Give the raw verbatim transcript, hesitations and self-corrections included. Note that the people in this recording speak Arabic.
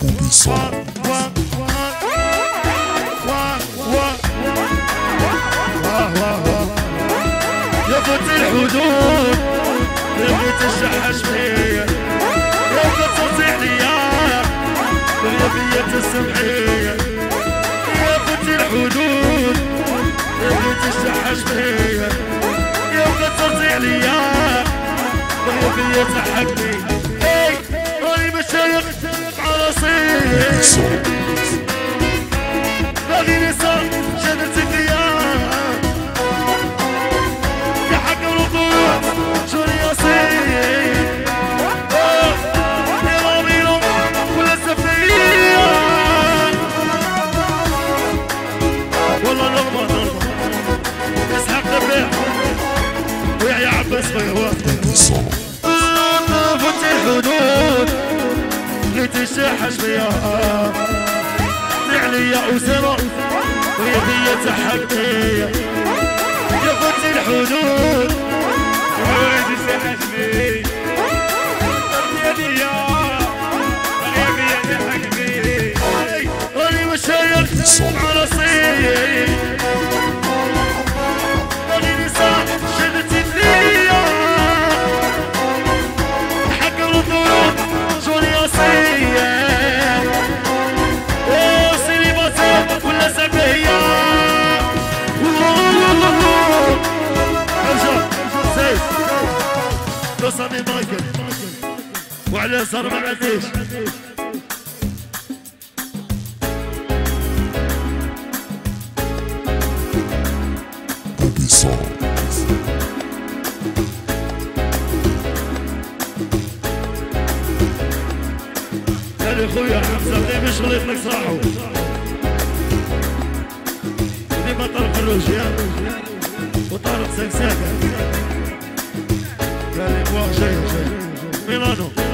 بوبيسون. يا فوت الحدود بغيت الشحاش فيا، يا كتصيح ليا بغيا فيا تسمعيا، يا فوت الحدود بغيت الشحاش فيا، يا كتصيح ليا بغيا فيا تحكي. اي راني مشايخ على راسي باغي نسى شدت فيا يا حق الوقوع شوري يصير يا راميلو ولا سفيا والله نغمى نغمى اسحاق دبيح ويحيى عباس بيوات فوت الحدود لقيت الشاحش فيا عليا أسرة ويا فيا تحكية، يا فوت الحدود ولقيت الشاحش فيا يا فيا يا فيا تحكية. راني مشايخ على صيي راني نساء شدتي فيا حق الوطن شوني أصية ولا سبيا ارجع زيد تصني مايكل وعلى صار ما عديش بوبيسون. يا خويا حمزه اللي مش غلط لك صاحو وديما طارق الروجيا وطارق سنساكا قال لي بوا جاي جاي ميلانو